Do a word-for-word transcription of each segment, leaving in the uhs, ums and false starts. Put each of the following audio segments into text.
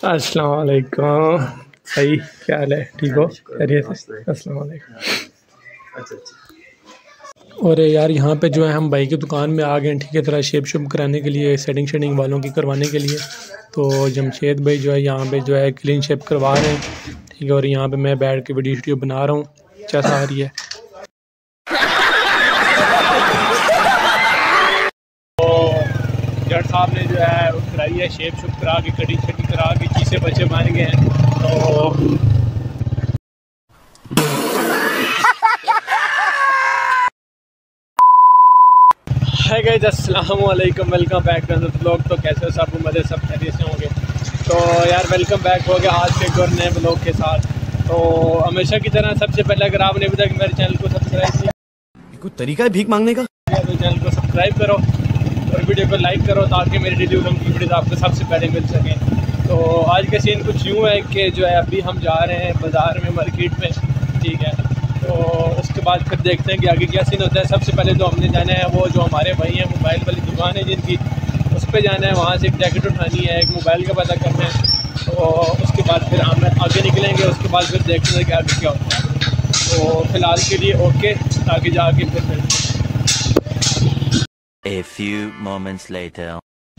अस्सलाम वालेकुम। सही, क्या हाल है? ठीक हो? खैरियत से? अस्सलाम वालेकुम। और यार यहाँ पे जो है हम भाई की दुकान में आ गए हैं, ठीक है, तरह शेप शुप कराने के लिए, सेटिंग शेडिंग वालों की करवाने के लिए। तो जमशेद भाई जो है यहाँ पे जो है क्लीन शेप करवा रहे हैं, ठीक है। और यहाँ पे मैं बैठ के वीडियो वीडियो बना रहा हूँ, कैसा आ रही है। तो जट साहब ने जो है कराई है शेप शुप करा के, कटिंग शटिंग करा के, चीज़ें बच्चे बन गए हैं। तो हाय गाइस, अस्सलाम वालेकुम, welcome back to another blog. तो कैसे हो सब? मज़े सब खैरियत से होंगे। तो यार वेलकम बैक हो गया आज के एक और नए ब्लॉग के साथ। तो हमेशा की तरह सबसे पहले अगर आपने अभी तक मेरे चैनल को सब्सक्राइब नहीं, कोई तरीका है भीख मांगने का, तो चैनल को सब्सक्राइब करो और वीडियो को लाइक करो ताकि मेरी डेली उलम की वीडियो आपको सबसे पहले मिल सकें। तो आज का सीन कुछ यूँ है कि जो है अभी हम जा रहे हैं बाज़ार में, मार्केट में, ठीक है। तो उसके बाद फिर देखते हैं कि आगे क्या सीन होता है। सबसे पहले तो हमने जाना है वो जो हमारे भाई हैं मोबाइल वाली दुकान है जिनकी, उस पर जाना है, वहाँ से एक जैकेट उठानी है, एक मोबाइल का पता करना है। तो उसके बाद फिर हम आगे निकलेंगे, उसके बाद फिर देखते हैं कि आगे क्या होता है। तो फिलहाल के लिए ओके, आगे जाके फिर मिलते हैं। A few moments later.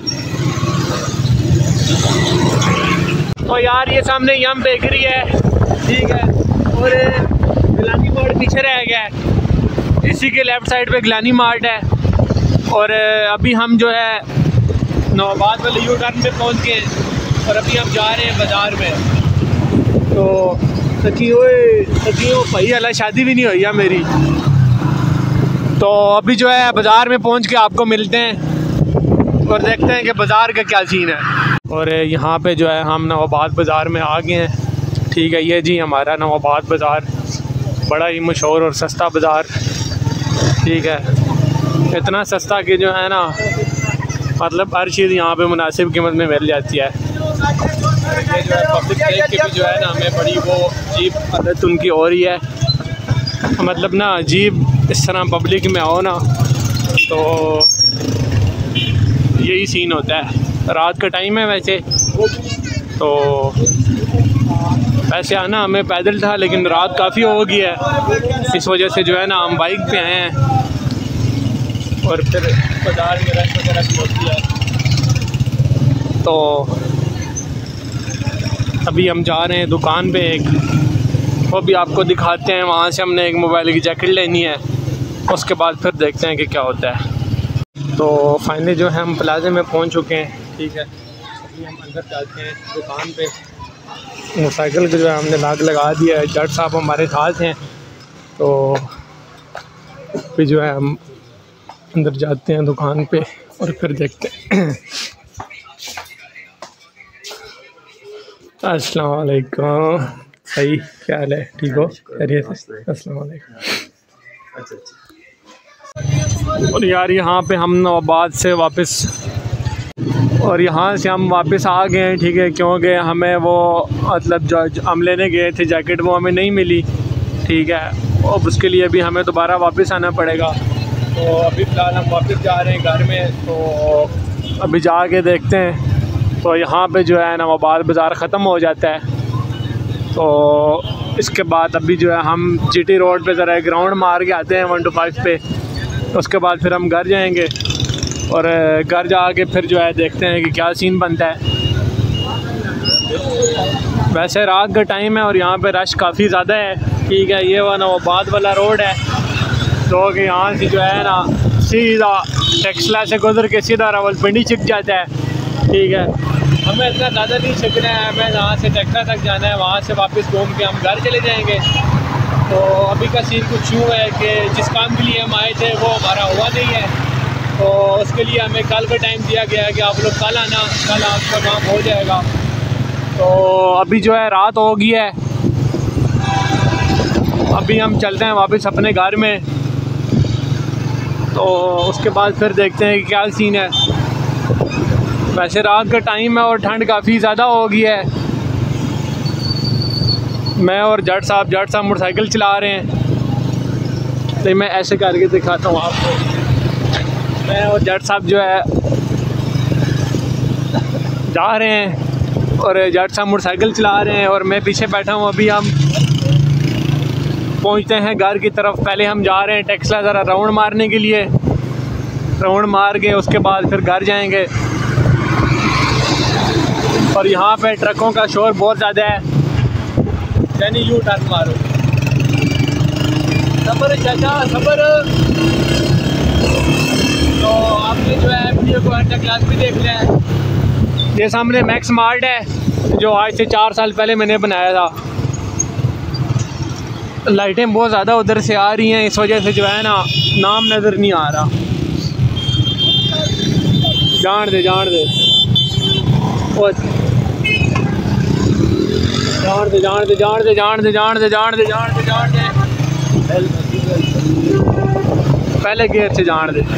तो यार ये सामने यम बेकरी है, ठीक है, और गिलानी मार्ट पीछे रह गया है। इसी के लेफ़्ट साइड पे गिलानी मार्ट है। और अभी हम जो है नवाबाद वाले यू टर्न पे पहुंच गए और अभी हम जा रहे हैं बाज़ार में। तो सची ओए सचियों भाई अल्लाह शादी भी नहीं हुई है मेरी। तो अभी जो है बाज़ार में पहुंच के आपको मिलते हैं और देखते हैं कि बाज़ार का क्या सीन है। और यहाँ पे जो है हम नवाबाद बाज़ार में आ गए हैं, ठीक है। ये जी हमारा नवाबाद बाज़ार, बड़ा ही मशहूर और सस्ता बाज़ार, ठीक है। इतना सस्ता कि जो है ना, मतलब हर चीज़ यहाँ पे मुनासिब कीमत में मिल जाती है। ये जो है पब्लिक देख के भी जो है ना हमें बड़ी वो अजीब आदत उनकी हो रही है, मतलब ना अजीब इस तरह पब्लिक में आओ ना तो यही सीन होता है। रात का टाइम है वैसे, तो वैसे आना हमें पैदल था लेकिन रात काफ़ी हो गई है, इस वजह से जो है ना हम बाइक पे आए हैं। और फिर बाज़ार में रश वगैरह भी होती है। तो अभी हम जा रहे हैं दुकान पे एक, वो भी आपको दिखाते हैं। वहाँ से हमने एक मोबाइल की जैकेट लेनी है, उसके बाद फिर देखते हैं कि क्या होता है। तो फाइनली जो है हम प्लाजे में पहुँच चुके हैं, ठीक है। अभी हम अंदर जाते हैं दुकान पे। मोटरसाइकिल को जो है हमने लाग लगा दिया है, जट साहब हमारे साथ हैं। तो फिर जो है हम अंदर जाते हैं दुकान पे और फिर देखते हैं। अस्सलाम वालेकुम। सही, क्या हाल है? ठीक हो? खैरियत से? अस्सलाम वालेकुम। और यार यहाँ पे हम नवाबाद से वापस और यहाँ से हम वापस आ गए हैं, ठीक है, क्योंकि हमें वो मतलब जो हम लेने गए थे जैकेट वो हमें नहीं मिली, ठीक है। और उसके लिए अभी हमें दोबारा वापस आना पड़ेगा। तो अभी फ़िलहाल हम वापस जा रहे हैं घर में। तो अभी जाके देखते हैं। तो यहाँ पे जो है नवाबाद बाज़ार ख़त्म हो जाता है। तो इसके बाद अभी जो है हम जीटी रोड पे ज़रा ग्राउंड मार के आते हैं वन टू फाइव पे। उसके बाद फिर हम घर जाएंगे और घर जाके फिर जो है देखते हैं कि क्या सीन बनता है। वैसे रात का टाइम है और यहाँ पे रश काफ़ी ज़्यादा है, ठीक है। ये वो नवाबाद वाला रोड है, तो कि यहाँ से जो है ना सीधा टेक्सला से गुजर के सीधा रावलपिंडी छिप जाता है, ठीक है। हमें इतना ज़्यादा नहीं छिपना है, हमें यहाँ से टेक्सला तक जाना है, वहाँ से वापस घूम के हम घर चले जाएँगे। तो अभी का सीन कुछ यूँ है कि जिस काम के लिए हम आए थे वो हमारा हुआ नहीं है। तो उसके लिए हमें कल का टाइम दिया गया है कि आप लोग कल आना, कल आपका काम हो जाएगा। तो अभी जो है रात हो गई है, अभी हम चलते हैं वापस अपने घर में। तो उसके बाद फिर देखते हैं कि क्या सीन है। वैसे रात का टाइम है और ठंड काफ़ी ज़्यादा हो गई है। मैं और जट साहब जट साहब मोटरसाइकिल चला रहे हैं, तो मैं ऐसे करके दिखाता हूँ आपको। मैं और जट साहब जो है जा रहे हैं और जट साहब मोटरसाइकिल चला रहे हैं और मैं पीछे बैठा हूँ। अभी हम पहुँचते हैं घर की तरफ। पहले हम जा रहे हैं टेक्सला ज़रा राउंड मारने के लिए, राउंड मार के उसके बाद फिर घर जाएंगे। और यहाँ पे ट्रकों का शोर बहुत ज़्यादा है, यानी यू टर्न मारो। सबर चाचा सबर। तो आपने जो है वीडियो को अंडर क्लास भी देख लिया है। ये सामने मैक्स मार्ट है जो आज से चार साल पहले मैंने बनाया था। लाइटें बहुत ज़्यादा उधर से आ रही हैं, इस वजह से जो है ना नाम नज़र नहीं आ रहा। जान दे जान दे जान दे जान दे जान दे जान दे जान दे जान दे जान दे जान दे पहले गेट से जान दे।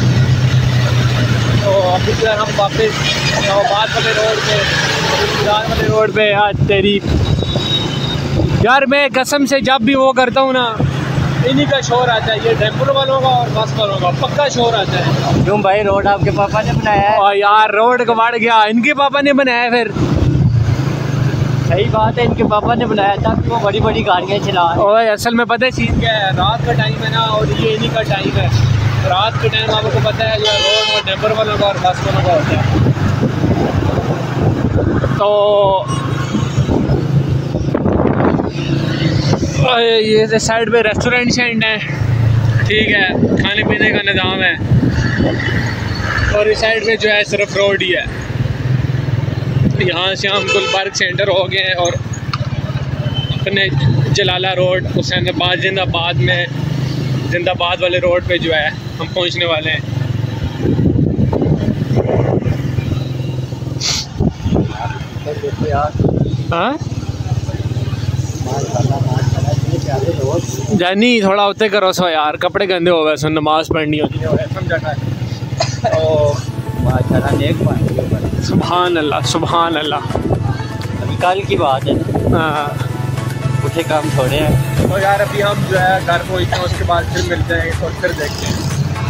तो अभी जो है हम वापस इस्लामाबाद वाले रोड पे वाले रोड पे आज तेरी यार मैं कसम से जब भी वो करता हूँ ना इन्हीं का शोर आता है, ये टेम्पो वालों का और बस वालों का पक्का शोर आता है। क्यों भाई रोड आपके पापा ने बनाया है? और यार रोड कबाड़ गया, इनके पापा ने बनाया। फिर सही बात है, इनके पापा ने बनाया था कि वो बड़ी बड़ी गाड़ियाँ चला। और असल में पता है चीज़ क्या है, रात का टाइम है ना और ये इन्हीं का टाइम है। रात के टाइम आपको पता है जो रोड वो टेम्पर वालों का और बस वालों का होता है। तो ये साइड पे रेस्टोरेंट शेंट है, ठीक है, खाने पीने का निज़ाम है। और इस साइड पे जो है सिर्फ रोड ही है। यहाँ से हम गुलबर्ग सेंटर हो गए हैं और अपने जलाला रोड हुसैनाबाद जिंदाबाद में जिंदाबाद वाले रोड पे जो है हम पहुँचने वाले हैं। हाँ जानी थोड़ा होते करो सो यार, कपड़े गंदे हो गए सो, नमाज पढ़नी होती है समझा। सुभान अल्लाह सुभान अल्लाह। अभी कल की बात है ना, हाँ उठे काम थोड़े हैं। तो यार अभी हम जो है घर पहुँचते हैं, उसके बाद फिर मिलते हैं और फिर देखते हैं।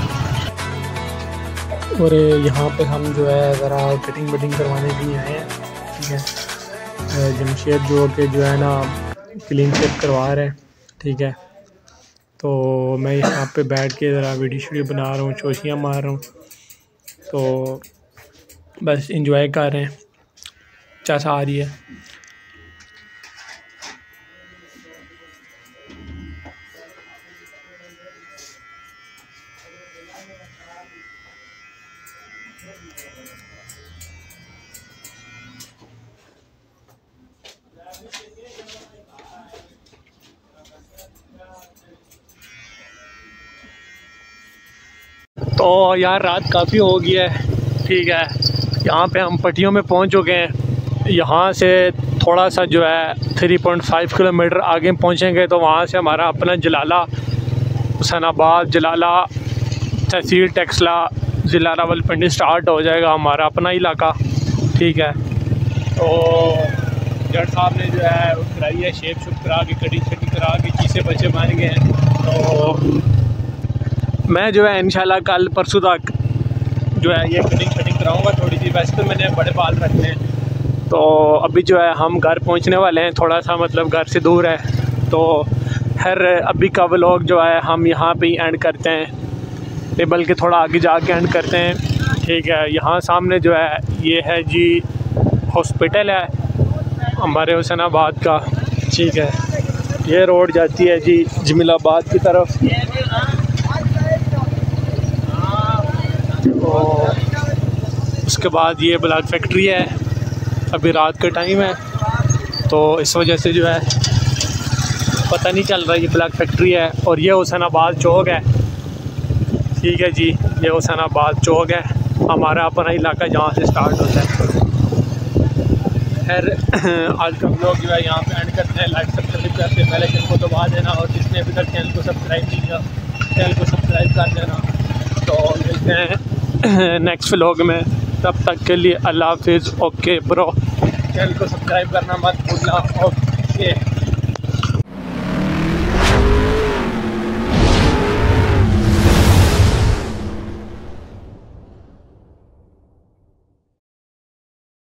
और यहाँ पे हम जो है ज़रा कटिंग वटिंग करवाने भी आए हैं, ठीक है। जमशेद जो के जो है ना क्लीन शेप करवा रहे हैं, ठीक है। तो मैं यहाँ पे बैठ के ज़रा वीडियो शीडियो बना रहा हूँ, चोशियाँ मार रहा हूँ, तो बस इंजॉय कर रहे हैं। चाचा आ रही है। तो यार रात काफ़ी हो गई है, ठीक है। यहाँ पे हम पट्टियों में पहुँच चुके हैं। यहाँ से थोड़ा सा जो है थ्री पॉइंट फाइव किलोमीटर आगे पहुँचेंगे तो वहाँ से हमारा अपना जलाला हुसैनाबाद जलाला तहसील टेक्सला ज़िला रावलपिंडी स्टार्ट हो जाएगा, हमारा अपना इलाका, ठीक है। तो जट साहब ने जो है कराई है शेप शुप करा के कटी छटी करा के चीज़ें बच्चे बन गए हैं। तो मैं जो है इंशाल्लाह कल परसों तक जो है ये कटिंग शटिंग कराऊंगा थोड़ी सी। वैसे तो मैंने बड़े बाल रखने हैं। तो अभी जो है हम घर पहुंचने वाले हैं, थोड़ा सा मतलब घर से दूर है। तो हर अभी का व्लॉग जो है हम यहाँ पे ही एंड करते हैं, टेबल के थोड़ा आगे जाके एंड करते हैं, ठीक है। यहाँ सामने जो है ये है जी हॉस्पिटल है हमारे हुसैनाबाद का, ठीक है। ये रोड जाती है जी जमीलाबाद की तरफ। तो उसके बाद ये ब्लैक फैक्ट्री है। अभी रात का टाइम है तो इस वजह से जो है पता नहीं चल रहा ये ब्लैक फैक्ट्री है। और ये हुसैनाबाद चौक है, ठीक है जी, ये हुसैनाबाद चौक है हमारा अपना इलाका जहाँ से स्टार्ट होता है। खैर आज का ब्लॉग जो है यहाँ पे एंड करते हैं। लाइक सब्सक्राइब करते हैं, पहले चैनल को दबा देना और जिसने अभी तक चैनल को सब्सक्राइब नहीं किया चैनल को सब्सक्राइब कर देना। तो मिलते हैं नेक्स्ट व्लॉग में, तब तक के लिए अल्लाह हाफिज़। ओके ब्रो, चैनल को सब्सक्राइब करना मत भूलना। ओके।